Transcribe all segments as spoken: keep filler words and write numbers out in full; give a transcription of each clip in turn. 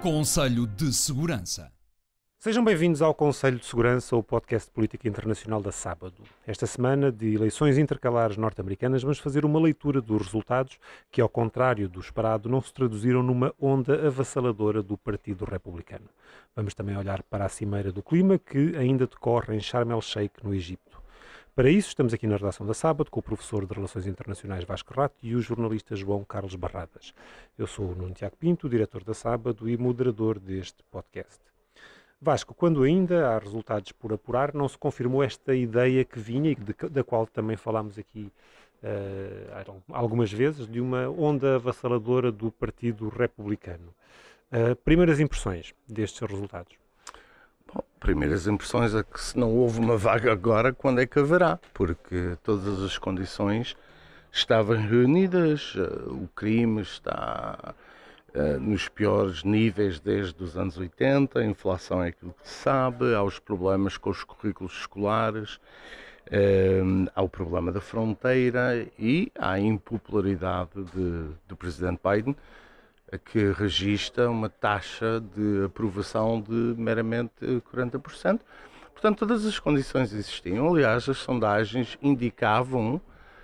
Conselho de Segurança. Sejam bem-vindos ao Conselho de Segurança, o podcast de política internacional da Sábado. Esta semana de eleições intercalares norte-americanas vamos fazer uma leitura dos resultados que, ao contrário do esperado, não se traduziram numa onda avassaladora do Partido Republicano. Vamos também olhar para a Cimeira do Clima, que ainda decorre em Sharm el-Sheikh, no Egito. Para isso, estamos aqui na redação da Sábado com o professor de Relações Internacionais Vasco Rato e o jornalista João Carlos Barradas. Eu sou o Nuno Tiago Pinto, diretor da Sábado e moderador deste podcast. Vasco, quando ainda há resultados por apurar, não se confirmou esta ideia que vinha e de, da qual também falámos aqui uh, algumas vezes, de uma onda avassaladora do Partido Republicano. Uh, primeiras impressões destes resultados? Bom, primeiras impressões é que se não houve uma vaga agora, quando é que haverá? Porque todas as condições estavam reunidas, o crime está uh, nos piores níveis desde os anos oitenta, a inflação é aquilo que se sabe, há os problemas com os currículos escolares, uh, há o problema da fronteira e há a impopularidade de, do presidente Biden, que registra uma taxa de aprovação de meramente quarenta por cento. Portanto, todas as condições existiam. Aliás, as sondagens indicavam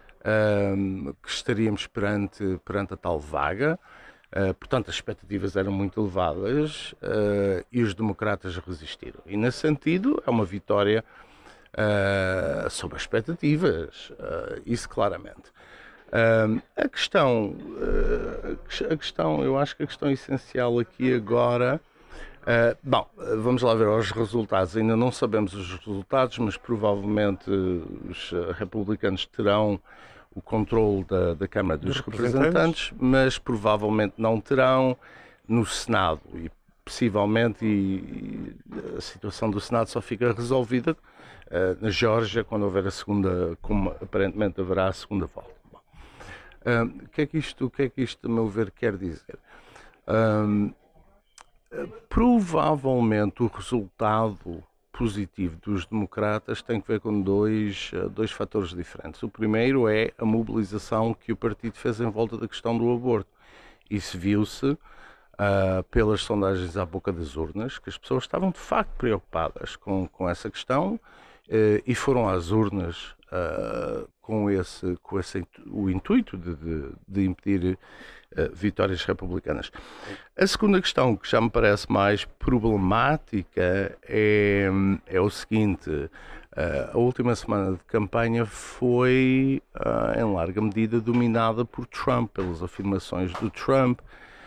um, que estaríamos perante, perante a tal vaga. Uh, portanto, as expectativas eram muito elevadas uh, e os democratas resistiram. E, nesse sentido, é uma vitória uh, sobre as expectativas. Uh, isso claramente. Uh, a questão, uh, a questão, eu acho que a questão essencial aqui agora, uh, bom, vamos lá ver os resultados, ainda não sabemos os resultados, mas provavelmente os republicanos terão o controle da, da Câmara dos representantes. representantes, mas provavelmente não terão no Senado e possivelmente e, e a situação do Senado só fica resolvida uh, na Geórgia quando houver a segunda, como aparentemente haverá a segunda volta. Um, o que é que isto, o que é que isto, a meu ver, quer dizer? Um, provavelmente o resultado positivo dos democratas tem que ver com dois, dois fatores diferentes. O primeiro é a mobilização que o partido fez em volta da questão do aborto. Isso viu-se uh, pelas sondagens à boca das urnas, que as pessoas estavam de facto preocupadas com, com essa questão uh, e foram às urnas Uh, com, esse, com esse, o intuito de, de, de impedir uh, vitórias republicanas. A segunda questão, que já me parece mais problemática, é, é o seguinte: uh, a última semana de campanha foi, uh, em larga medida, dominada por Trump, pelas afirmações do Trump,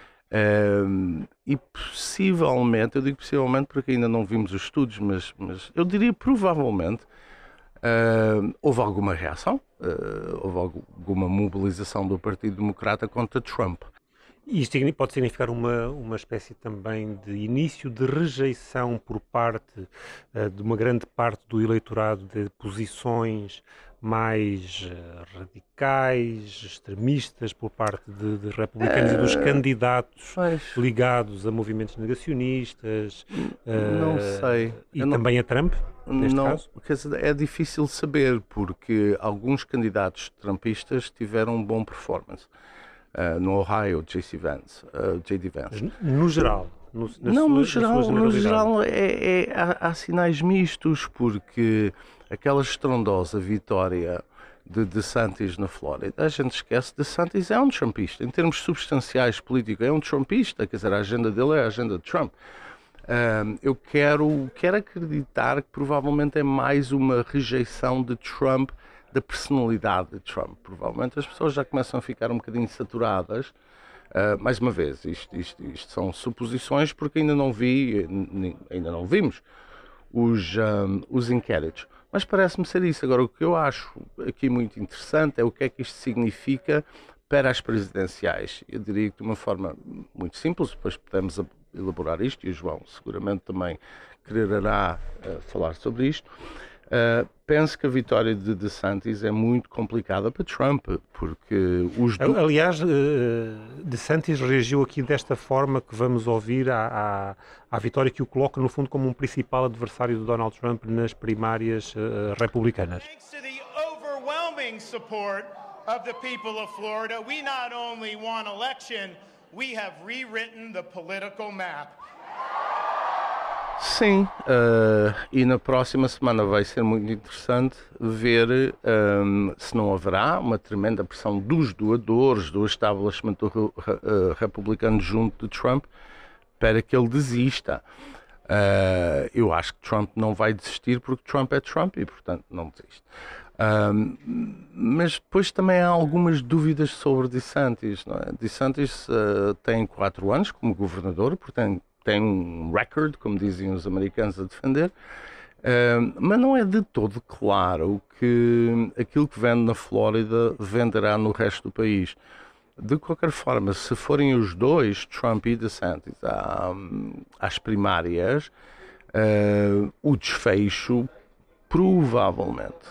uh, e possivelmente, eu digo possivelmente porque ainda não vimos os estudos, mas, mas eu diria provavelmente, Uh, houve alguma reação, uh, houve alguma mobilização do Partido Democrata contra Trump. Isto pode significar uma, uma espécie também de início de rejeição por parte uh, de uma grande parte do eleitorado de posições mais uh, radicais, extremistas por parte de, de republicanos uh, e dos candidatos pois. ligados a movimentos negacionistas. Uh, não sei. E Eu também não... a Trump, neste não, caso? Quer dizer, é difícil saber, porque alguns candidatos trumpistas tiveram um bom performance. Uh, no Ohio, J C Vance, uh, J D Vance. No geral? No, na não, sua, no geral, no geral é, é, há, há sinais mistos, porque aquela estrondosa vitória de DeSantis na Flórida, a gente esquece, DeSantis é um trumpista, em termos substanciais políticos, é um trumpista, quer dizer, a agenda dele é a agenda de Trump. Uh, eu quero, quero acreditar que provavelmente é mais uma rejeição de Trump, da personalidade de Trump. Provavelmente as pessoas já começam a ficar um bocadinho saturadas. Uh, mais uma vez, isto, isto, isto são suposições, porque ainda não vi, ainda não vimos os, um, os inquéritos. Mas parece-me ser isso. Agora, o que eu acho aqui muito interessante é o que é que isto significa para as presidenciais. Eu diria que de uma forma muito simples, depois podemos elaborar isto, e o João seguramente também quererá uh, falar sobre isto. Uh, penso que a vitória de DeSantis é muito complicada para Trump, porque os... Do... Aliás, uh, DeSantis reagiu aqui desta forma que vamos ouvir à, à, à vitória que o coloca, no fundo, como um principal adversário de Donald Trump nas primárias uh, republicanas. Thanks to the overwhelming support of the people of Florida, we not only won election, we have rewritten the political map. Sim, uh, e na próxima semana vai ser muito interessante ver um, se não haverá uma tremenda pressão dos doadores, do establishment do, uh, republicano junto de Trump para que ele desista. Uh, eu acho que Trump não vai desistir porque Trump é Trump e, portanto, não desiste. Um, mas depois também há algumas dúvidas sobre DeSantis. Não é? DeSantis uh, tem quatro anos como governador, portanto, tem um record, como diziam os americanos, a defender, uh, mas não é de todo claro que aquilo que vende na Flórida venderá no resto do país. De qualquer forma, se forem os dois, Trump e DeSantis, à, às primárias, uh, o desfecho provavelmente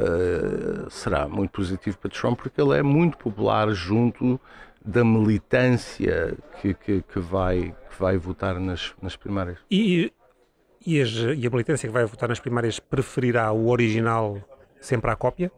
uh, será muito positivo para Trump, porque ele é muito popular junto da militância que, que, que, vai, que vai votar nas, nas primárias. E, e, as, e a militância que vai votar nas primárias preferirá o original sempre à cópia?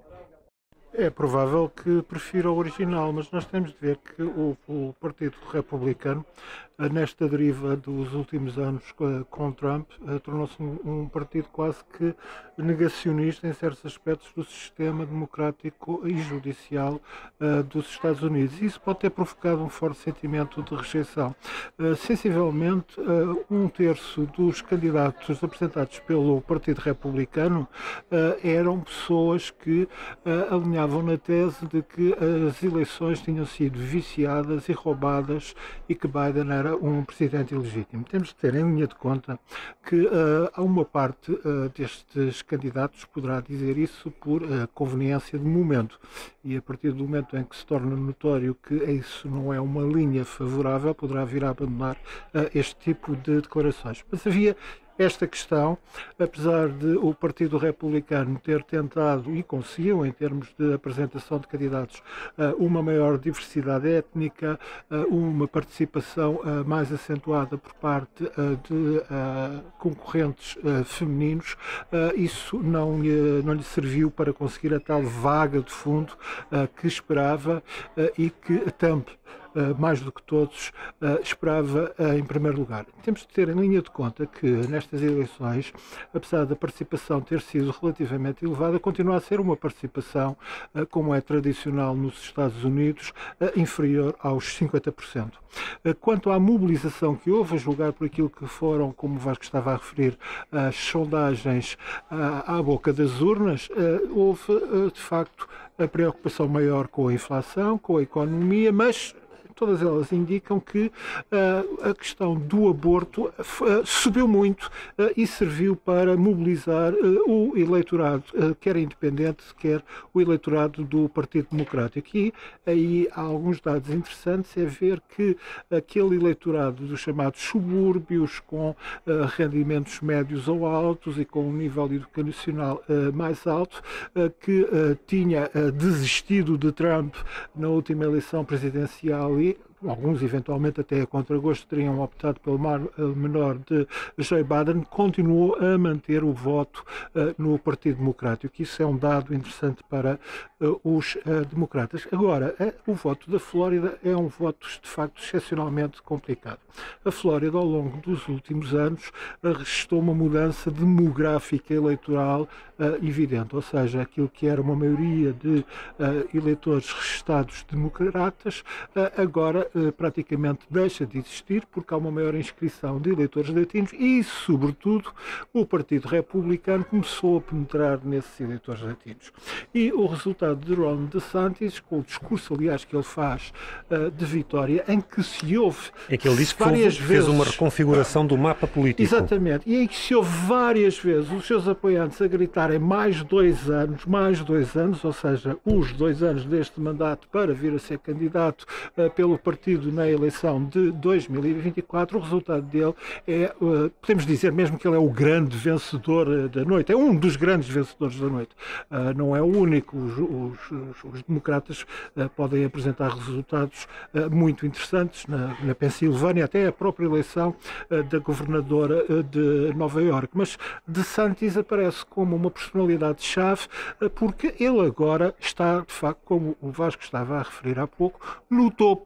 É provável que prefira o original, mas nós temos de ver que o, o Partido Republicano, nesta deriva dos últimos anos com Trump, tornou-se um, um partido quase que negacionista em certos aspectos do sistema democrático e judicial uh, dos Estados Unidos. Isso pode ter provocado um forte sentimento de rejeição. Uh, sensivelmente, uh, um terço dos candidatos apresentados pelo Partido Republicano uh, eram pessoas que uh, alinhavam na tese de que as eleições tinham sido viciadas e roubadas e que Biden era um presidente ilegítimo. Temos de ter em linha de conta que uh, há uma parte uh, destes candidatos poderá dizer isso por uh, conveniência de momento, e a partir do momento em que se torna notório que isso não é uma linha favorável, poderá vir a abandonar uh, este tipo de declarações. Mas havia esta questão, apesar de o Partido Republicano ter tentado, e conseguiu em termos de apresentação de candidatos, uma maior diversidade étnica, uma participação mais acentuada por parte de concorrentes femininos, isso não lhe, não lhe serviu para conseguir a tal vaga de fundo que esperava e que Trump, Uh, mais do que todos, uh, esperava uh, em primeiro lugar. Temos de ter em linha de conta que nestas eleições, apesar da participação ter sido relativamente elevada, continua a ser uma participação, uh, como é tradicional nos Estados Unidos, uh, inferior aos cinquenta por cento. Uh, quanto à mobilização que houve, a julgar por aquilo que foram, como o Vasco estava a referir, as sondagens uh, à boca das urnas, uh, houve, uh, de facto, a preocupação maior com a inflação, com a economia, mas todas elas indicam que uh, a questão do aborto uh, subiu muito uh, e serviu para mobilizar uh, o eleitorado, uh, quer independente, quer o eleitorado do Partido Democrático. E aí há alguns dados interessantes, é ver que aquele eleitorado dos chamados subúrbios, com uh, rendimentos médios ou altos e com um nível educacional uh, mais alto, uh, que uh, tinha uh, desistido de Trump na última eleição presidencial e alguns eventualmente até a contragosto teriam optado pelo mar, menor de Joe Biden, continuou a manter o voto uh, no Partido Democrático. Isso é um dado interessante para uh, os uh, democratas. Agora, uh, o voto da Flórida é um voto de facto excepcionalmente complicado. A Flórida, ao longo dos últimos anos, uh, registrou uma mudança demográfica eleitoral uh, evidente, ou seja, aquilo que era uma maioria de uh, eleitores registados democratas, uh, agora praticamente deixa de existir, porque há uma maior inscrição de eleitores latinos e, sobretudo, o Partido Republicano começou a penetrar nesses eleitores latinos. E o resultado de Ron DeSantis, com o discurso, aliás, que ele faz uh, de vitória, em que se ouve é que ele disse que várias fez vezes uma reconfiguração do mapa político. Exatamente. E aí que se ouve várias vezes os seus apoiantes a gritarem mais dois anos, mais dois anos, ou seja, os dois anos deste mandato para vir a ser candidato uh, pelo Partido Partido na eleição de dois mil e vinte e quatro, o resultado dele é, uh, podemos dizer mesmo que ele é o grande vencedor uh, da noite, é um dos grandes vencedores da noite, uh, não é o único. Os, os, os, os democratas uh, podem apresentar resultados uh, muito interessantes na, na Pensilvânia, até a própria eleição uh, da governadora uh, de Nova Iorque, mas DeSantis aparece como uma personalidade-chave uh, porque ele agora está, de facto, como o Vasco estava a referir há pouco, no topo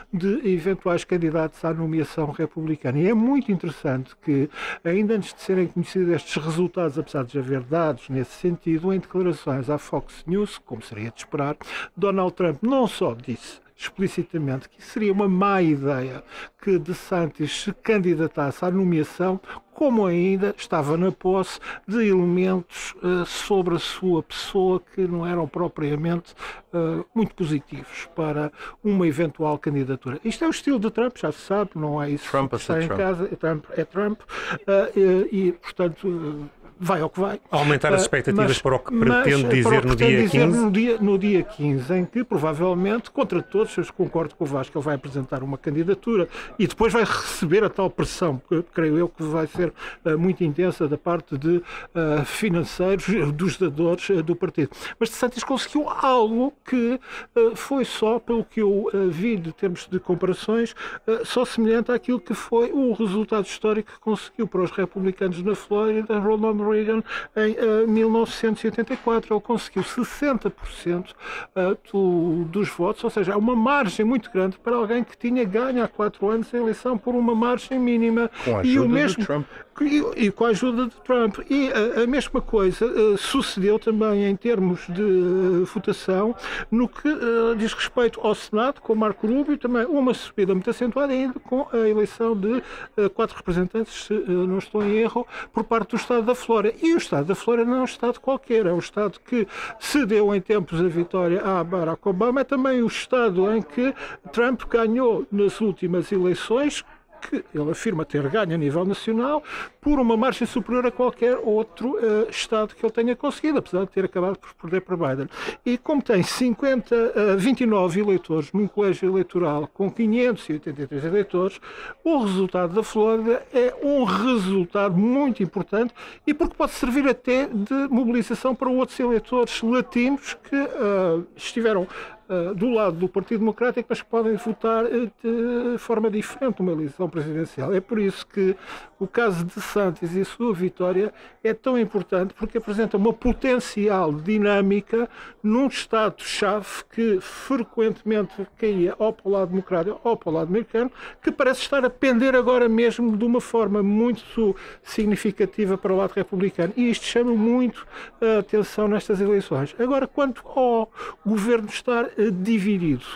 de eventuais candidatos à nomeação republicana. E é muito interessante que, ainda antes de serem conhecidos estes resultados, apesar de haver dados nesse sentido, em declarações à Fox News, como seria de esperar, Donald Trump não só disse explicitamente que seria uma má ideia que DeSantis se candidatasse à nomeação, como ainda estava na posse de elementos uh, sobre a sua pessoa que não eram propriamente uh, muito positivos para uma eventual candidatura. Isto é o estilo de Trump, já se sabe, não é isso Trump que está em Trump. casa, é Trump, é Trump uh, e, e, portanto, uh, vai ao que vai. Aumentar as expectativas mas, para o que mas, pretende dizer para o que no pretende dia dizer quinze? No dia, no dia quinze, em que provavelmente, contra todos, eu concordo com o Vasco, ele vai apresentar uma candidatura e depois vai receber a tal pressão, que creio eu que vai ser uh, muito intensa da parte de uh, financeiros, dos dadores uh, do partido. Mas DeSantis conseguiu algo que uh, foi só, pelo que eu uh, vi de termos de comparações, uh, só semelhante àquilo que foi o resultado histórico que conseguiu para os republicanos na Flórida, Ronald Reagan, em uh, mil novecentos e oitenta e quatro. Ele conseguiu sessenta por cento uh, do, dos votos, ou seja, é uma margem muito grande para alguém que tinha ganho há quatro anos a eleição por uma margem mínima. Com a e o ajuda mesmo, de Trump. E, e com a ajuda de Trump. E a, a mesma coisa uh, sucedeu também em termos de uh, votação no que uh, diz respeito ao Senado, com Marco Rubio, também uma subida muito acentuada, ainda com a eleição de uh, quatro representantes, se uh, não estou em erro, por parte do Estado da Flórida. E o Estado da Flórida não é um Estado qualquer, é um Estado que cedeu em tempos a vitória a Barack Obama, é também o Estado em que Trump ganhou nas últimas eleições, que ele afirma ter ganho a nível nacional, por uma margem superior a qualquer outro uh, Estado que ele tenha conseguido, apesar de ter acabado por perder para Biden. E como tem cinquenta, uh, vinte e nove eleitores num colégio eleitoral com quinhentos e oitenta e três eleitores, o resultado da Flórida é um resultado muito importante e porque pode servir até de mobilização para outros eleitores latinos que uh, estiveram Uh, do lado do Partido Democrático, mas que podem votar uh, de forma diferente numa eleição presidencial. É por isso que o caso de DeSantis e a sua vitória é tão importante, porque apresenta uma potencial dinâmica num Estado-chave que frequentemente caía ou para o lado democrático ou para o lado americano, que parece estar a pender agora mesmo de uma forma muito significativa para o lado republicano. E isto chama muito a atenção nestas eleições. Agora, quanto ao governo estar dividido,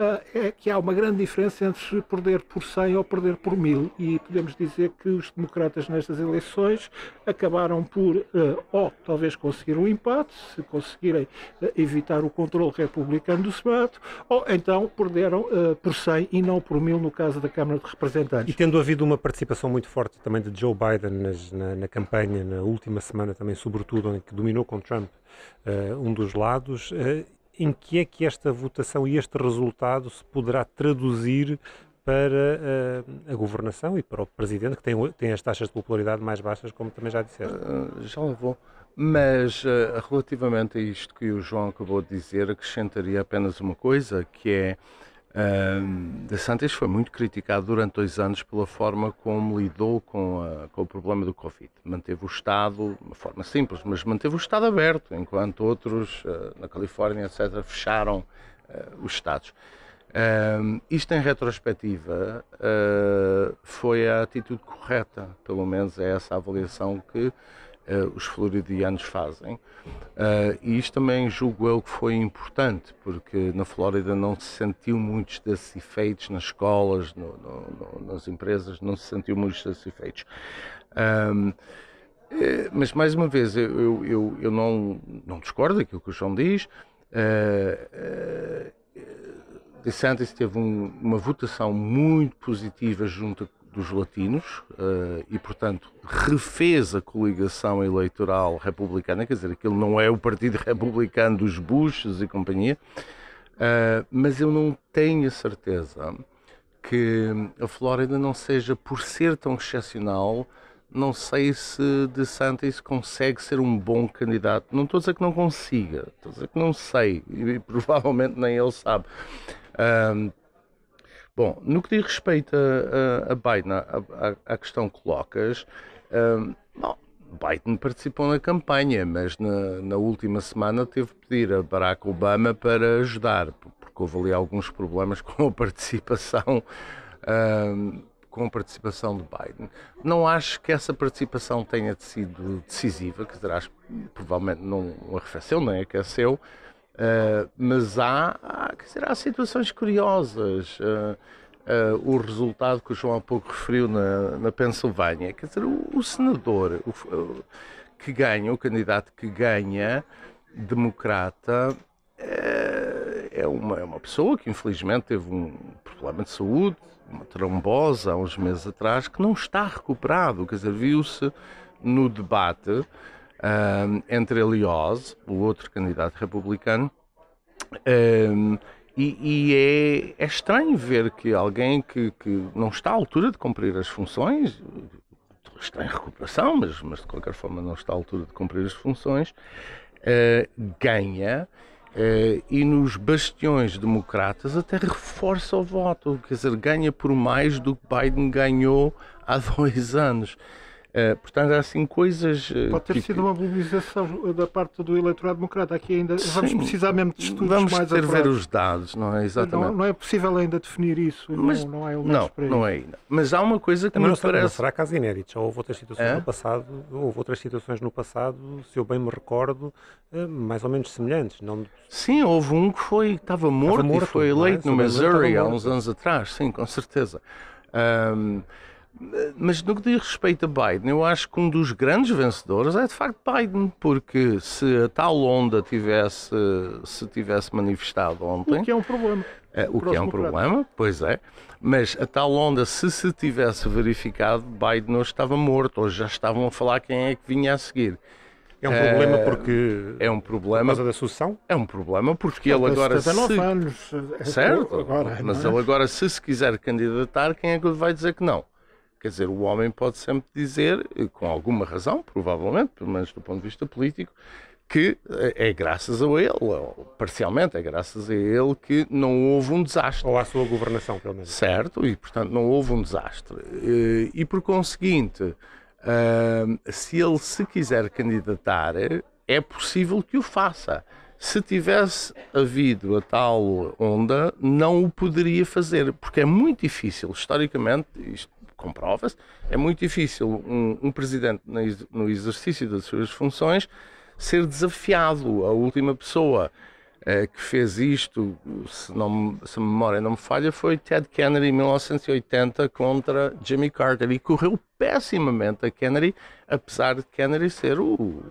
é que há uma grande diferença entre perder por cem ou perder por mil, e podemos dizer que os democratas nestas eleições acabaram por ou talvez conseguir um empate, se conseguirem evitar o controle republicano do Senado, ou então perderam por cem e não por mil no caso da Câmara de Representantes. E tendo havido uma participação muito forte também de Joe Biden nas, na, na campanha, na última semana também, sobretudo, em que dominou com Trump uh, um dos lados, uh, em que é que esta votação e este resultado se poderá traduzir para uh, a governação e para o Presidente, que tem, tem as taxas de popularidade mais baixas, como também já disseste? Uh, já levou. Mas, uh, relativamente a isto que o João acabou de dizer, acrescentaria apenas uma coisa, que é uh, DeSantis foi muito criticado durante dois anos pela forma como lidou com, a, com o problema do Covid. Manteve o Estado, de uma forma simples, mas manteve o Estado aberto, enquanto outros, uh, na Califórnia, etcétera, fecharam uh, os Estados. Uh, isto em retrospectiva uh, foi a atitude correta, pelo menos é essa a avaliação que uh, os floridianos fazem, uh, e isto também julgo eu que foi importante, porque na Flórida não se sentiu muitos desses efeitos nas escolas, no, no, no, nas empresas, não se sentiu muitos desses efeitos. Um, mas mais uma vez, eu, eu, eu, eu não, não discordo daquilo que o João diz. uh, uh, DeSantis teve um, uma votação muito positiva junto dos latinos uh, e, portanto, refez a coligação eleitoral republicana, quer dizer, aquilo não é o partido republicano dos Bushes e companhia, uh, mas eu não tenho a certeza que a Flórida não seja, por ser tão excepcional, não sei se DeSantis consegue ser um bom candidato. Não estou a dizer que não consiga, estou a dizer que não sei, e provavelmente nem ele sabe. Um, bom, no que diz respeito a, a, a Biden, a, a, a questão que colocas, um, bom, Biden participou na campanha, mas na, na última semana teve que pedir a Barack Obama para ajudar, por, por porque houve ali alguns problemas com a participação, uh, com a participação de Biden. Não acho que essa participação tenha sido decisiva, quer dizer, acho que provavelmente não arrefeceu, nem aqueceu, uh, mas há, há, quer dizer, há situações curiosas. Uh, Uh, o resultado que o João há pouco referiu na, na Pensilvânia, quer dizer, o, o senador o, o, que ganha, o candidato que ganha, democrata, é, é, uma, é uma pessoa que infelizmente teve um problema de saúde, uma trombose há uns meses atrás, que não está recuperado, quer dizer, viu-se no debate uh, entre ele e Oz, o outro candidato republicano, uh, E, e é, é estranho ver que alguém que, que não está à altura de cumprir as funções, está em recuperação, mas, mas de qualquer forma não está à altura de cumprir as funções, uh, ganha uh, e nos bastiões democratas até reforça o voto, quer dizer, ganha por mais do que Biden ganhou há dois anos. Uh, portanto, há assim coisas... Uh, Pode ter que, sido uma mobilização da parte do eleitorado democrata. Aqui ainda sim, vamos precisar mesmo de estudos vamos mais ter apurados. ver os dados, não é? Exatamente. Não, não é possível ainda definir isso. Mas, não, não é não, para não é ainda. Mas há uma coisa que Também me não será, parece... não será caso inédito. Já houve outras situações é? no passado, houve outras situações no passado, se eu bem me recordo, mais ou menos semelhantes. Não... Sim, houve um que foi, estava morto, morto e foi é? eleito no Missouri há uns morto. anos atrás, sim, com certeza. Um, mas no que diz respeito a Biden, eu acho que um dos grandes vencedores é de facto Biden, porque se a tal onda tivesse, se tivesse manifestado ontem... O que é um problema. É, o que é um problema, pois é, mas a tal onda, se se tivesse verificado, Biden hoje estava morto, hoje já estavam a falar quem é que vinha a seguir. É um problema porque... É um problema... Por causa da sucessão? É um problema porque ele agora... setenta e nove se... anos. Certo, agora, mas é? ele agora, se se quiser candidatar, quem é que lhe vai dizer que não? Quer dizer, o homem pode sempre dizer, com alguma razão, provavelmente, pelo menos do ponto de vista político, que é graças a ele, ou parcialmente é graças a ele, que não houve um desastre. Ou à sua governação, pelo menos. Certo, e portanto não houve um desastre. E por conseguinte, se ele se quiser candidatar, é possível que o faça. Se tivesse havido a tal onda, não o poderia fazer, porque é muito difícil, historicamente, isto comprova-se, é muito difícil um, um presidente no exercício das suas funções ser desafiado. A última pessoa eh, que fez isto, se, não, se a memória não me falha, foi Ted Kennedy em mil novecentos e oitenta contra Jimmy Carter, e correu pessimamente a Kennedy, apesar de Kennedy ser o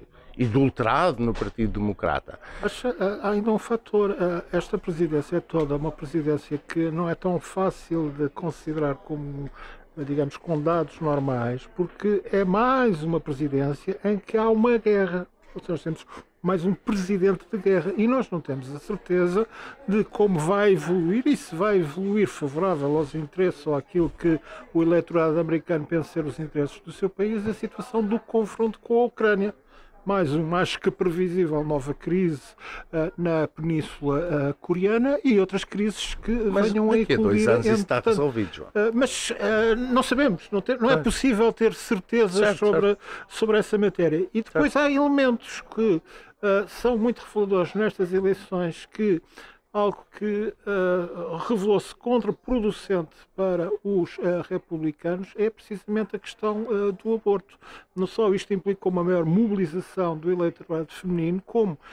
idolatrado no Partido Democrata. Acho, há ainda um fator, esta presidência é toda uma presidência que não é tão fácil de considerar como, digamos, com dados normais, porque é mais uma presidência em que há uma guerra. Ou seja, nós temos mais um presidente de guerra e nós não temos a certeza de como vai evoluir e se vai evoluir favorável aos interesses ou àquilo que o eleitorado americano pensa ser os interesses do seu país, a situação do confronto com a Ucrânia. Mais um, mais que previsível, nova crise uh, na Península uh, Coreana e outras crises que mas venham a eclodir. Mas daqui a dois anos isso está portanto, resolvido, João. Uh, mas uh, não sabemos, não, ter, não é claro. possível ter certezas certo, sobre, certo. sobre essa matéria. E depois certo. Há elementos que uh, são muito reveladores nestas eleições que algo que uh, revelou-se contraproducente para os uh, republicanos é precisamente a questão uh, do aborto. Não só isto implicou uma maior mobilização do eleitorado feminino, como uh,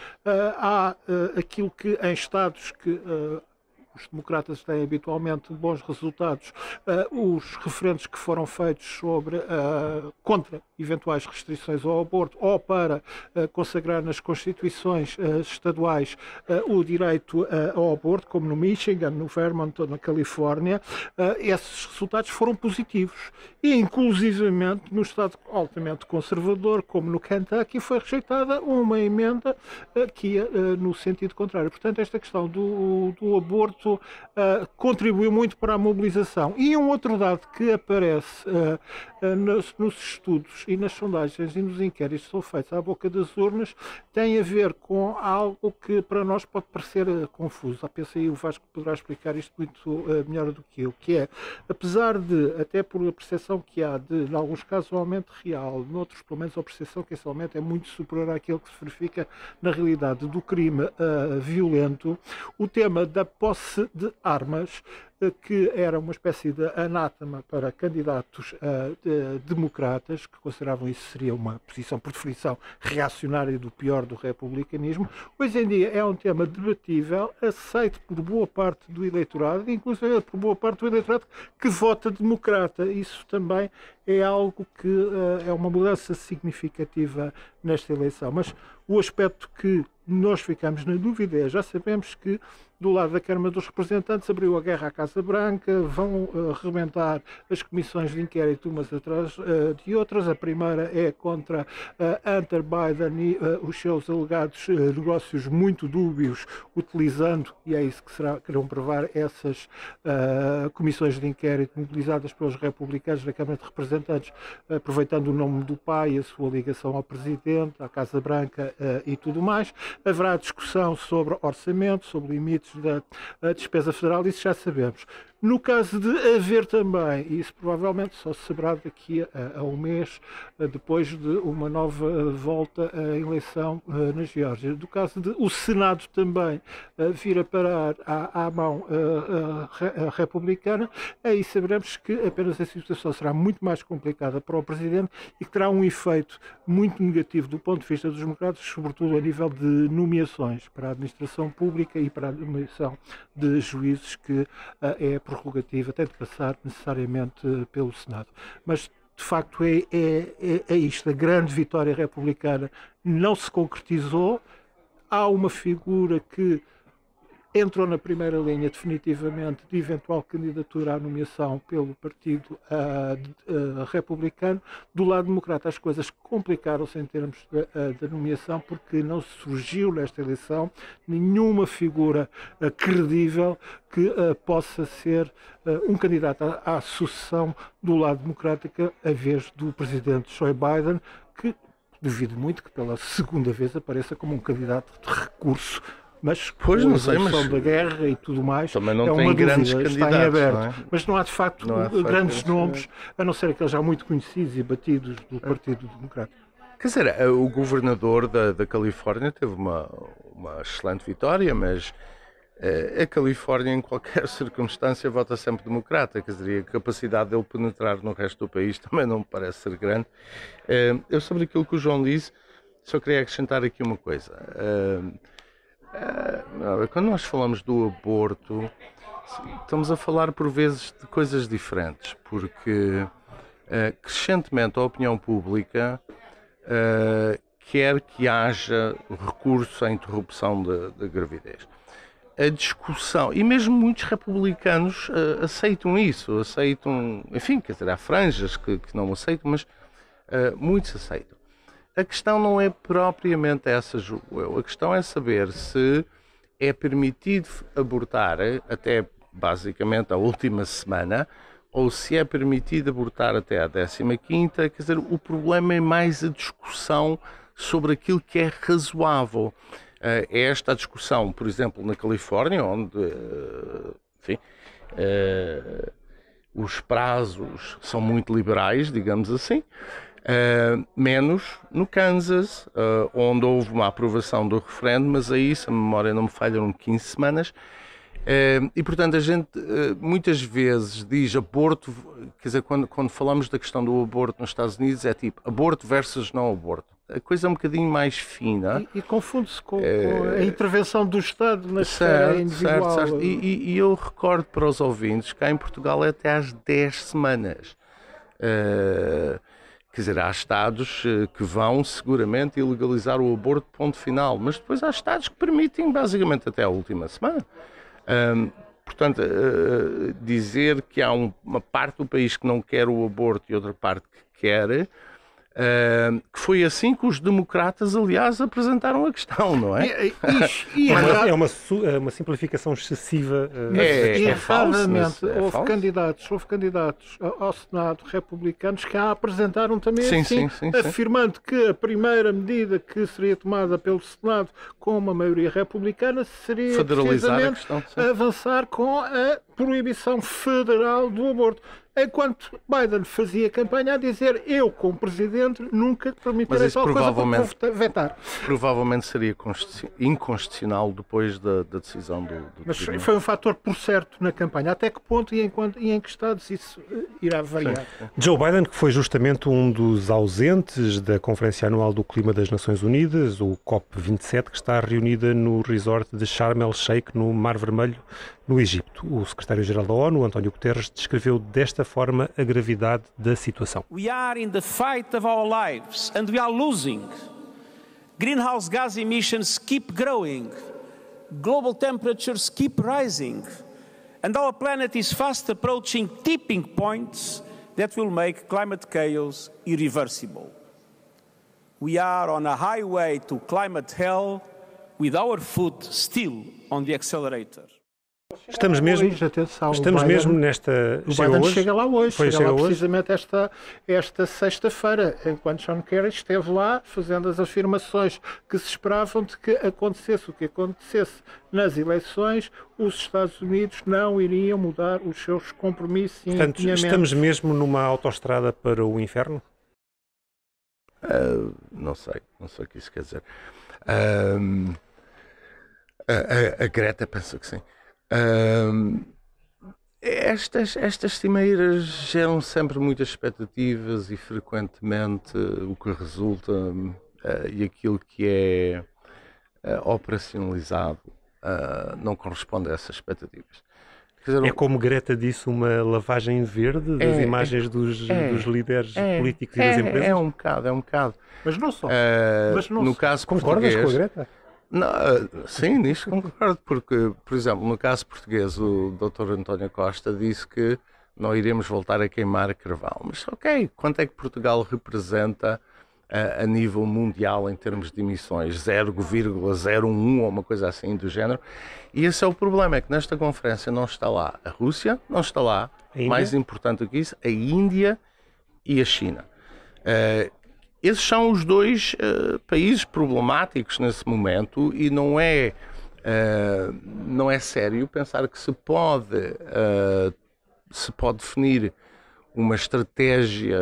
há uh, aquilo que em estados que uh, os democratas têm habitualmente bons resultados, uh, os referendos que foram feitos sobre, uh, contra eventuais restrições ao aborto ou para uh, consagrar nas constituições uh, estaduais uh, o direito uh, ao aborto, como no Michigan, no Vermont ou na Califórnia, uh, esses resultados foram positivos. E, inclusivamente, no estado altamente conservador, como no Kentucky, foi rejeitada uma emenda uh, que ia uh, no sentido contrário. Portanto, esta questão do, do aborto Uh, contribuiu muito para a mobilização. E um outro dado que aparece uh, nos, nos estudos e nas sondagens e nos inquéritos que são feitos à boca das urnas tem a ver com algo que para nós pode parecer uh, confuso. Penso aí o Vasco poderá explicar isto muito uh, melhor do que eu, que é, apesar de, até por a percepção que há de, em alguns casos, o aumento real, noutros, pelo menos, a percepção que esse aumento é muito superior àquilo que se verifica na realidade do crime uh, violento, o tema da posse de armas, que era uma espécie de anátema para candidatos uh, de, democratas, que consideravam isso seria uma posição, por definição, reacionária do pior do republicanismo. Hoje em dia é um tema debatível, aceito por boa parte do eleitorado, inclusive por boa parte do eleitorado que vota democrata. Isso também é algo que uh, é uma mudança significativa nesta eleição. Mas o aspecto que nós ficamos na dúvida é, já sabemos que do lado da Câmara dos Representantes abriu a guerra à Casa Branca, vão uh, rebentar as comissões de inquérito umas atrás uh, de outras. A primeira é contra uh, Hunter Biden e uh, os seus alegados uh, negócios muito dúbios, utilizando, e é isso que será, querão provar, essas uh, comissões de inquérito mobilizadas pelos republicanos da Câmara de Representantes, uh, aproveitando o nome do pai, a sua ligação ao Presidente, à Casa Branca uh, e tudo mais. Haverá discussão sobre orçamento, sobre limites da despesa federal, isso já sabemos. No caso de haver também, e isso provavelmente só se saberá daqui a, a um mês, depois de uma nova volta à eleição uh, na Geórgia. Do caso de o Senado também uh, vir a parar à, à mão uh, uh, republicana, aí saberemos que apenas a situação será muito mais complicada para o Presidente e que terá um efeito muito negativo do ponto de vista dos democratas, sobretudo a nível de nomeações para a administração pública e para a nomeação de juízes, que uh, é prerrogativa, tem de passar necessariamente uh, pelo Senado. Mas de facto é, é, é, é isto, a grande vitória republicana não se concretizou. Há uma figura que entrou na primeira linha definitivamente de eventual candidatura à nomeação pelo Partido uh, uh, Republicano. Do lado democrata as coisas complicaram-se em termos de, uh, de nomeação, porque não surgiu nesta eleição nenhuma figura uh, credível que uh, possa ser uh, um candidato à, à sucessão do lado democrático, a vez do Presidente Joe Biden, que duvido muito que pela segunda vez apareça como um candidato de recurso. Mas pois com não a sei, evolução mas da guerra e tudo mais, também não é tem uma grandes dúvida, está em candidatos, aberto. não é? Mas não há de facto Não há, de grandes facto, nomes, a não ser aqueles já muito conhecidos e batidos do Partido Democrático. Quer dizer, o governador da, da Califórnia teve uma, uma excelente vitória, mas uh, a Califórnia, em qualquer circunstância, vota sempre democrata. Quer dizer, a capacidade dele penetrar no resto do país também não me parece ser grande. Uh, eu, sobre aquilo que o João disse, só queria acrescentar aqui uma coisa. Uh, uh, quando nós falamos do aborto, estamos a falar por vezes de coisas diferentes, porque uh, crescentemente a opinião pública Uh, quer que haja recurso à interrupção da gravidez. A discussão, e mesmo muitos republicanos uh, aceitam isso, aceitam, enfim, quer dizer, há franjas que, que não aceitam, mas uh, muitos aceitam. A questão não é propriamente essa, julgo eu. A questão é saber se é permitido abortar até basicamente a última semana, ou se é permitido abortar até à décima quinta, quer dizer, o problema é mais a discussão sobre aquilo que é razoável. É esta a discussão, por exemplo, na Califórnia, onde, enfim, os prazos são muito liberais, digamos assim, menos no Kansas, onde houve uma aprovação do referendo, mas aí, se a memória não me falha, eram quinze semanas. Uh, e, portanto, a gente uh, muitas vezes diz aborto, quer dizer, quando, quando falamos da questão do aborto nos Estados Unidos, é tipo aborto versus não aborto. A coisa é um bocadinho mais fina. E, e confunde-se com, uh, com a intervenção do Estado na certo, esfera individual. Certo, certo. E, e, e eu recordo para os ouvintes que cá em Portugal é até às dez semanas. Uh, quer dizer, há Estados uh, que vão seguramente ilegalizar o aborto, ponto final, mas depois há Estados que permitem basicamente até a última semana. Um, portanto, uh, dizer que há um, uma parte do país que não quer o aborto e outra parte que quer, Uh, que foi assim que os democratas, aliás, apresentaram a questão, não é? E, e, e, é, uma, é uma, é uma simplificação excessiva. Uh, é, e é falso, erradamente, é houve, falso. candidatos, houve candidatos ao Senado republicanos que a apresentaram também sim, assim, sim, sim, afirmando sim. que a primeira medida que seria tomada pelo Senado com uma maioria republicana seria precisamente questão, avançar com a proibição federal do aborto. Enquanto Biden fazia campanha a dizer eu, como presidente, nunca permitirei tal coisa porque vou vetar. Provavelmente seria inconstitucional depois da, da decisão do, do Mas tribunal. Foi um fator por certo na campanha. Até que ponto e em, quanto, e em que estados isso irá variar? Sim. Joe Biden, que foi justamente um dos ausentes da Conferência Anual do Clima das Nações Unidas, o COP vinte e sete, que está reunida no resort de Sharm el-Sheikh, no Mar Vermelho, no Egito. O secretário-geral da ONU, António Guterres, descreveu desta forma a gravidade da situação. We are in the fight of our lives and we are losing. Greenhouse gas emissions keep growing. Global temperatures keep rising. And our planet is fast approaching tipping points that will make climate chaos irreversible. We are on a highway to climate hell with our foot still on the accelerator. Estamos mesmo, hoje, atenção, estamos Biden, mesmo nesta... O chega Biden hoje, chega lá hoje, foi, chega, chega lá hoje. precisamente esta, esta sexta-feira, enquanto John Kerry esteve lá fazendo as afirmações que se esperavam de que acontecesse o que acontecesse nas eleições, os Estados Unidos não iriam mudar os seus compromissos e Portanto, empenhamentos. estamos mesmo numa autoestrada para o inferno? Uh, não sei, não sei o que isso quer dizer. Uh, a, a, a Greta pensa que sim. Uh, estas, estas cimeiras geram sempre muitas expectativas e frequentemente uh, o que resulta uh, e aquilo que é uh, operacionalizado uh, não corresponde a essas expectativas. Quer dizer, é como Greta disse, uma lavagem verde das é, imagens dos, é, dos líderes é, políticos e das empresas? É um bocado, é um bocado. Mas não só. Uh, Mas não no só. caso Concordas com a Greta? Não, sim, nisto concordo, porque, por exemplo, no caso português, o doutor António Costa disse que não iremos voltar a queimar carvão. Mas, ok, quanto é que Portugal representa a, a nível mundial em termos de emissões? zero vírgula zero um ou uma coisa assim do género. E esse é o problema, é que nesta conferência não está lá a Rússia, não está lá, mais importante do que isso, a Índia e a China. Uh, Esses são os dois uh, países problemáticos nesse momento e não é, uh, não é sério pensar que se pode, uh, se pode definir uma estratégia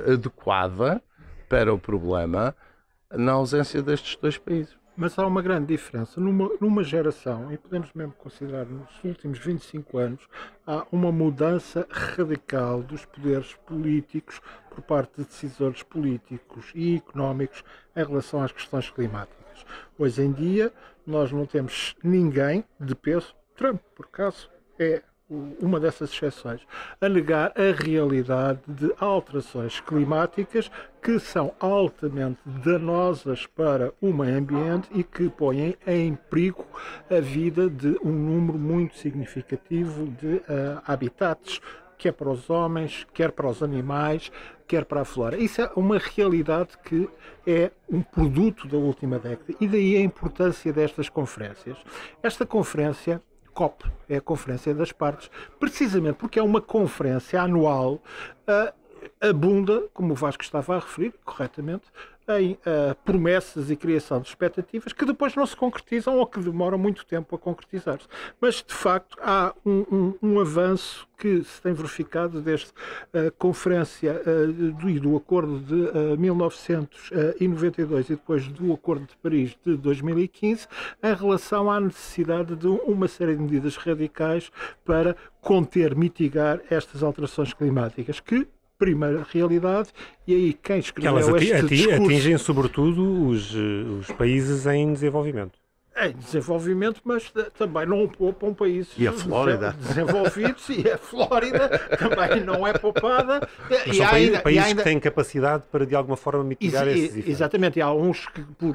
adequada para o problema na ausência destes dois países. Mas há uma grande diferença. Numa, numa geração, e podemos mesmo considerar nos últimos vinte e cinco anos, há uma mudança radical dos poderes políticos por parte de decisores políticos e económicos em relação às questões climáticas. Hoje em dia, nós não temos ninguém de peso, Trump, por acaso, é uma dessas exceções, a negar a realidade de alterações climáticas que são altamente danosas para o meio ambiente e que põem em perigo a vida de um número muito significativo de uh, habitats, quer para os homens, quer para os animais, quer para a flora. Isso é uma realidade que é um produto da última década e daí a importância destas conferências. Esta conferência COP, é a Conferência das Partes, precisamente porque é uma conferência anual, uh, abunda, como o Vasco estava a referir, corretamente, em uh, promessas e criação de expectativas que depois não se concretizam ou que demoram muito tempo a concretizar-se. Mas, de facto, há um, um, um avanço que se tem verificado desde a Conferência uh, do, do Acordo de uh, mil novecentos e noventa e dois e depois do Acordo de Paris de dois mil e quinze, em relação à necessidade de uma série de medidas radicais para conter, mitigar estas alterações climáticas que, primeira realidade, e aí quem escreveu que elas este ati- discurso... atingem sobretudo os, os países em desenvolvimento. em desenvolvimento, mas também não poupam países e a Flórida. desenvolvidos, e a Flórida também não é poupada. Mas e são ainda, países e ainda... que têm capacidade para, de alguma forma, mitigar Ex esses efeitos. Exatamente, e há uns que, por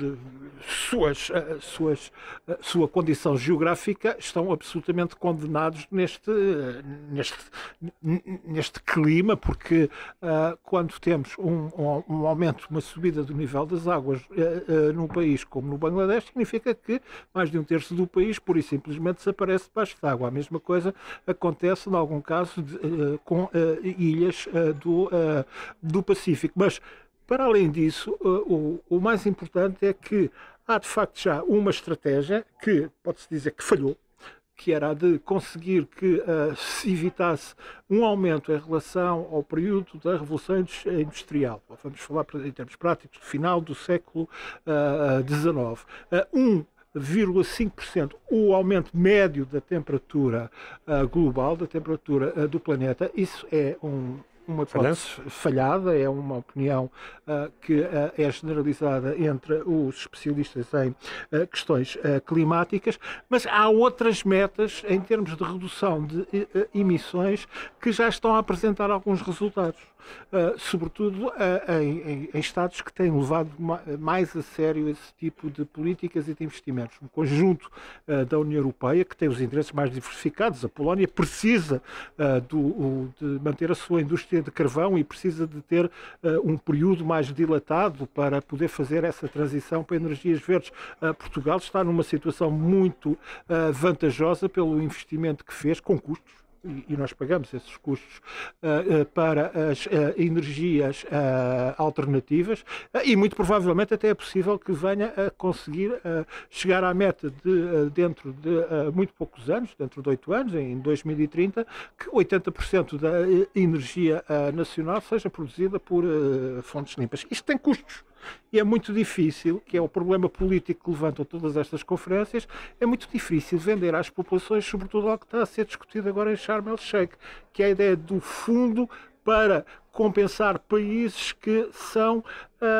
suas, suas, sua condição geográfica, estão absolutamente condenados neste, neste, neste clima, porque uh, quando temos um, um aumento, uma subida do nível das águas uh, uh, num país como no Bangladesh, significa que mais de um terço do país, pura e simplesmente, desaparece debaixo de água. A mesma coisa acontece, em algum caso, de, uh, com uh, ilhas uh, do, uh, do Pacífico. Mas, para além disso, uh, o, o mais importante é que há, de facto, já uma estratégia que, pode-se dizer que falhou, que era a de conseguir que uh, se evitasse um aumento em relação ao período da Revolução Industrial. Vamos falar, em termos práticos, do final do século dezenove. Uh, um vírgula cinco por cento o aumento médio da temperatura uh, global, da temperatura uh, do planeta. Isso é um... uma hipótese falhada, é uma opinião uh, que uh, é generalizada entre os especialistas em uh, questões uh, climáticas, mas há outras metas em termos de redução de uh, emissões que já estão a apresentar alguns resultados, uh, sobretudo uh, em, em, em Estados que têm levado ma mais a sério esse tipo de políticas e de investimentos. Um conjunto uh, da União Europeia, que tem os interesses mais diversificados. A Polónia precisa uh, do, o, de manter a sua indústria de carvão e precisa de ter uh, um período mais dilatado para poder fazer essa transição para energias verdes. Uh, Portugal está numa situação muito uh, vantajosa pelo investimento que fez, com custos, e nós pagamos esses custos uh, uh, para as uh, energias uh, alternativas, uh, e muito provavelmente até é possível que venha a conseguir uh, chegar à meta de, uh, dentro de uh, muito poucos anos, dentro de oito anos, em dois mil e trinta, que oitenta por cento da uh, energia uh, nacional seja produzida por uh, fontes limpas. Isto tem custos. E é muito difícil, que é o problema político que levantam todas estas conferências, é muito difícil vender às populações, sobretudo ao que está a ser discutido agora em Sharm el-Sheikh, que é a ideia do fundo para compensar países que são uh,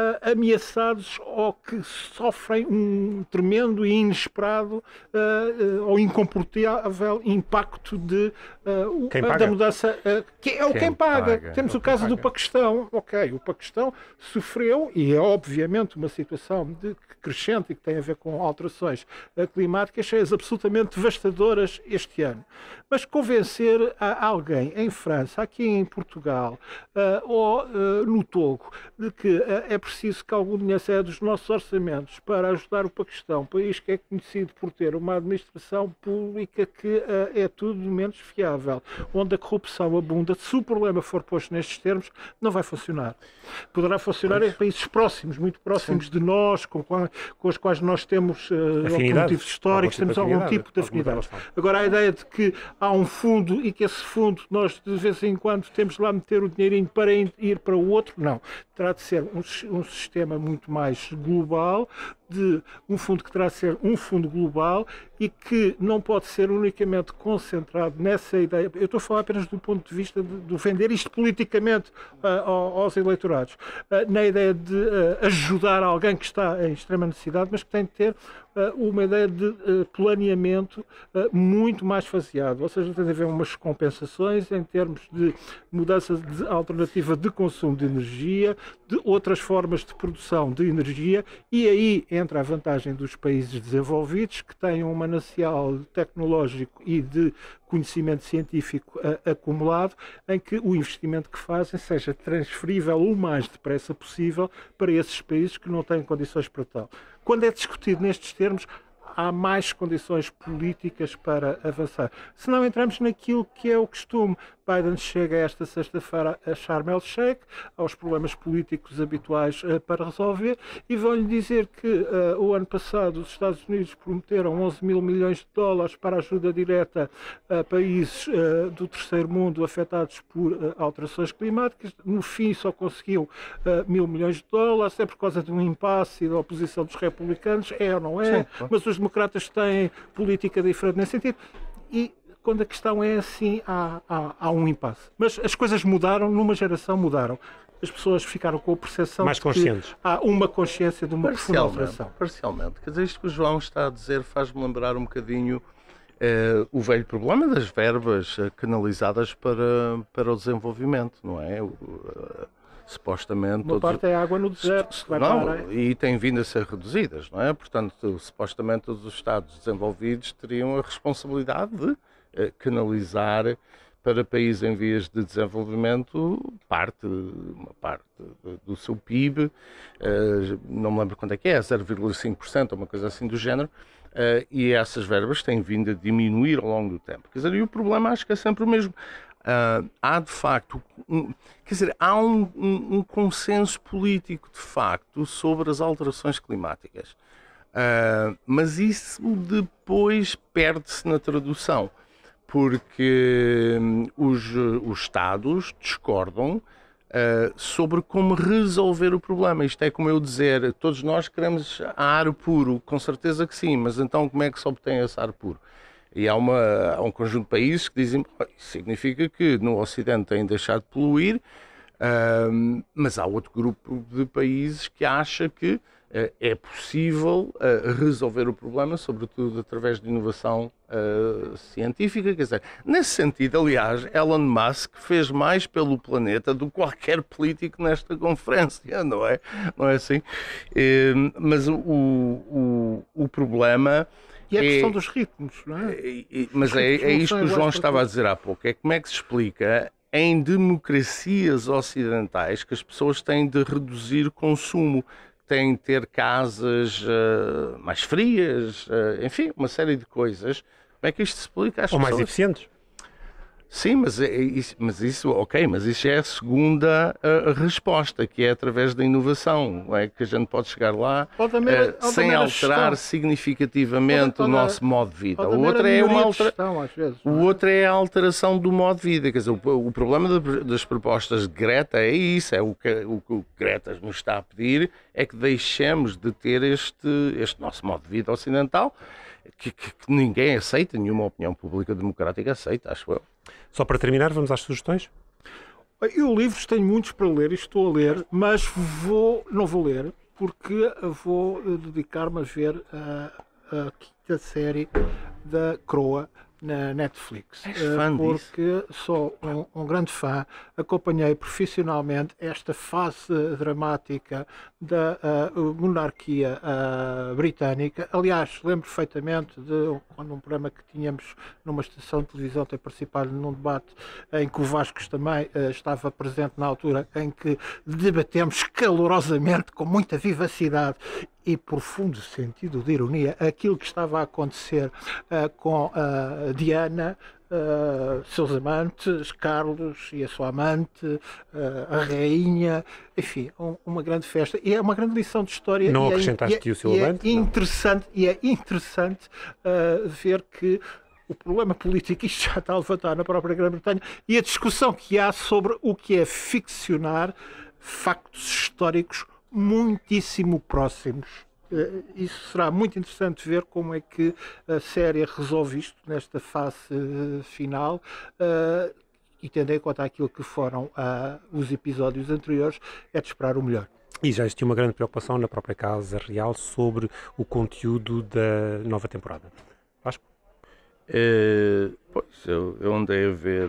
ameaçados ou que sofrem um tremendo e inesperado uh, uh, ou incomportável impacto de, uh, quem uh, paga? da mudança. Uh, que é o quem, quem paga. paga. Temos É o caso paga. do Paquistão. Ok, o Paquistão sofreu, e é obviamente uma situação de crescente e que tem a ver com alterações uh, climáticas, cheias absolutamente devastadoras este ano. Mas convencer a alguém em França, aqui em Portugal, uh, ou uh, no Togo, de que uh, é preciso que algum dinheiro saia dos nossos orçamentos para ajudar o Paquistão, país que é conhecido por ter uma administração pública que uh, é tudo menos fiável, onde a corrupção abunda, se o problema for posto nestes termos, não vai funcionar. Poderá funcionar pois. em países próximos, muito próximos Sim. de nós, com, com os quais nós temos uh, algum motivos históricos, temos algum tipo de afinidade. Agora, a ideia de que há um fundo e que esse fundo nós de vez em quando temos lá meter o dinheirinho para ir para o outro, não. Terá de ser um, um sistema muito mais global, de um fundo que terá de ser um fundo global e que não pode ser unicamente concentrado nessa ideia. Eu estou a falar apenas do ponto de vista de, de vender isto politicamente uh, aos eleitorados, uh, na ideia de uh, ajudar alguém que está em extrema necessidade, mas que tem de ter uh, uma ideia de uh, planeamento uh, muito mais faseado, ou seja, tem de haver umas compensações em termos de mudança de alternativa de consumo de energia, de outras formas de produção de energia, e aí entra a vantagem dos países desenvolvidos, que têm um manancial tecnológico e de conhecimento científico uh, acumulado, em que o investimento que fazem seja transferível o mais depressa possível para esses países que não têm condições para tal. Quando é discutido nestes termos, há mais condições políticas para avançar. Se não entramos naquilo que é o costume, Biden chega esta sexta-feira a Sharm el-Sheikh, aos problemas políticos habituais uh, para resolver, e vão-lhe dizer que uh, o ano passado os Estados Unidos prometeram onze mil milhões de dólares para ajuda direta a países uh, do terceiro mundo afetados por uh, alterações climáticas. No fim só conseguiu uh, mil milhões de dólares, é por causa de um impasse da oposição dos republicanos, é ou não é, Sim, claro. Mas os democratas têm política diferente nesse sentido. E quando a questão é assim, há, há, há um impasse. Mas as coisas mudaram, numa geração mudaram. as pessoas ficaram com a percepção mais de que conscientes. há uma consciência de uma profunda alteração. Parcialmente. Quer dizer, isto que o João está a dizer faz-me lembrar um bocadinho uh, o velho problema das verbas uh, canalizadas para, para o desenvolvimento, não é? Uh, supostamente... Uma parte é água no deserto. Vai não, para a... e têm vindo a ser reduzidas, não é? Portanto, supostamente todos os Estados desenvolvidos teriam a responsabilidade de uh, canalizar para países em vias de desenvolvimento parte, uma parte do seu P I B, uh, não me lembro quanto é que é, zero vírgula cinco por cento, uma coisa assim do género, uh, e essas verbas têm vindo a diminuir ao longo do tempo. Quer dizer, e o problema acho que é sempre o mesmo. Uh, há de facto, um, quer dizer, há um, um, um consenso político de facto sobre as alterações climáticas, uh, mas isso depois perde-se na tradução, porque um, os, os Estados discordam uh, sobre como resolver o problema. Isto é como eu dizer, todos nós queremos ar puro, com certeza que sim, mas então como é que se obtém esse ar puro? E há, uma, há um conjunto de países que dizem que isso significa que no Ocidente têm deixado de poluir, uh, mas há outro grupo de países que acha que uh, é possível uh, resolver o problema, sobretudo através de inovação uh, científica. Quer dizer, nesse sentido, aliás, Elon Musk fez mais pelo planeta do que qualquer político nesta conferência, não é? Não é assim? Uh, mas o, o, o problema... E a questão é, dos ritmos, não é? é mas é, é isto que o João estava a dizer há pouco. É como é que se explica em democracias ocidentais que as pessoas têm de reduzir consumo, têm de ter casas uh, mais frias, uh, enfim, uma série de coisas. Como é que isto se explica às Ou pessoas? mais eficientes. Sim, mas, é isso, mas isso, ok, mas isso é a segunda uh, resposta, que é através da inovação, não é? Que a gente pode chegar lá uh, mera, sem alterar significativamente pode, pode, o nosso modo de vida. O outro é uma altera... gestão, às vezes, o outro é a alteração do modo de vida. Quer dizer, o, o problema de, das propostas de Greta é isso, é o que o, o Greta nos está a pedir, é que deixemos de ter este, este nosso modo de vida ocidental, que, que, que ninguém aceita, nenhuma opinião pública democrática aceita, acho eu. Só para terminar, vamos às sugestões? Eu livros tenho muitos para ler e estou a ler, mas vou, não vou ler, porque vou dedicar-me a ver a, a quinta série da Croa na Netflix. És fã porque disso? sou um, um grande fã, acompanhei profissionalmente esta fase dramática da uh, monarquia uh, britânica. Aliás, lembro perfeitamente de quando um programa que tínhamos numa estação de televisão ter participado num debate em que o Vasco também uh, estava presente na altura, em que debatemos calorosamente, com muita vivacidade e profundo sentido de ironia, aquilo que estava a acontecer uh, com a uh, Diana, uh, seus amantes, Carlos e a sua amante, uh, a rainha, enfim, um, uma grande festa. E é uma grande lição de história. Não e acrescentaste é, o seu e amante? É interessante, e é interessante uh, ver que o problema político, isto já está a levantar na própria Grã-Bretanha, e a discussão que há sobre o que é ficcionar factos históricos muitíssimo próximos. Uh, isso será muito interessante ver como é que a série resolve isto nesta fase uh, final, uh, e tendo em conta aquilo que foram uh, os episódios anteriores, é de esperar o melhor. E já existiu uma grande preocupação na própria Casa Real sobre o conteúdo da nova temporada. Vasco? É, pois, eu, eu andei a ver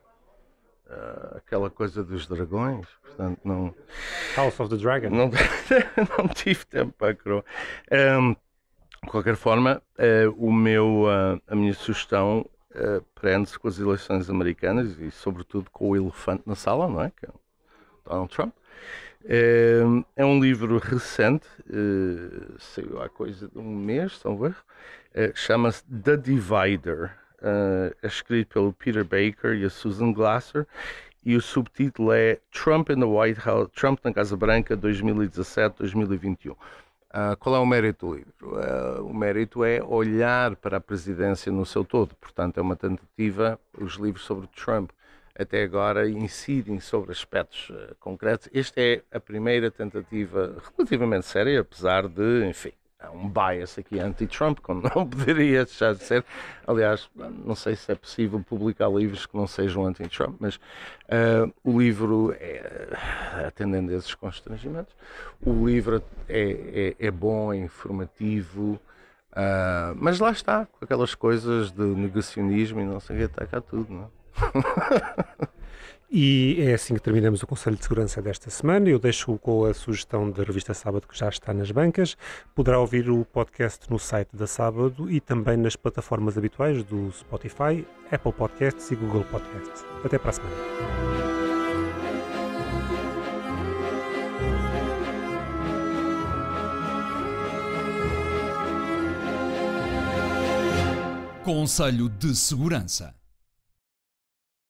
uh, aquela coisa dos dragões, portanto não... House of the Dragon? Não, não tive tempo para acro. Um, de qualquer forma, uh, o meu, uh, a minha sugestão uh, prende-se com as eleições americanas e sobretudo com o elefante na sala, não é? Que é o Donald Trump. Uh, é um livro recente, uh, saiu há coisa de um mês, estão a ver? Uh, chama-se The Divider. Uh, é escrito pelo Peter Baker e a Susan Glasser. E o subtítulo é Trump in the White House, Trump na Casa Branca dois mil e dezassete a dois mil e vinte e um. Uh, qual é o mérito do livro? Uh, o mérito é olhar para a presidência no seu todo. Portanto, é uma tentativa, os livros sobre Trump até agora incidem sobre aspectos uh, concretos. Esta é a primeira tentativa relativamente séria, apesar de, enfim, há um bias aqui anti-Trump, como não poderia deixar de ser. Aliás, não sei se é possível publicar livros que não sejam anti-Trump, mas uh, o livro é, atendendo a esses constrangimentos. O livro é, é, é bom, é informativo, uh, mas lá está, com aquelas coisas de negacionismo e não sei o que, está cá tudo, não é? E é assim que terminamos o Conselho de Segurança desta semana. Eu deixo com a sugestão da revista Sábado, que já está nas bancas. Poderá ouvir o podcast no site da Sábado e também nas plataformas habituais do Spotify, Apple Podcasts e Google Podcasts. Até para a semana. Conselho de Segurança.